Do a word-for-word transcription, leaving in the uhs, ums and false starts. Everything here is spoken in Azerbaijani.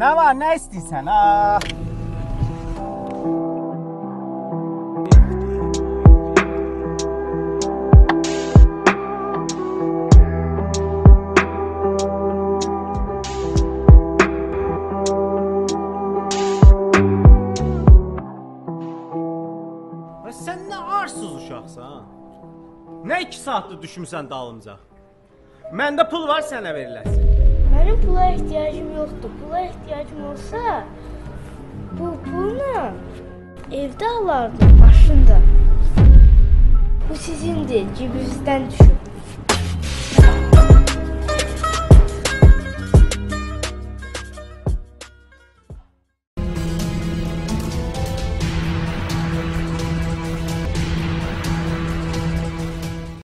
Nə var, nə istəyirsən, ha? Sən nə arsız uşaqsan? Nə iki saatdır düşmüsən dalımca? Məndə pul var sənə veriləsin. Mənim pula ehtiyacım yoxdur. Pula ehtiyacım olsa, bu pulla evdə alardım, maşında. Bu sizindir, cibinizdən düşün.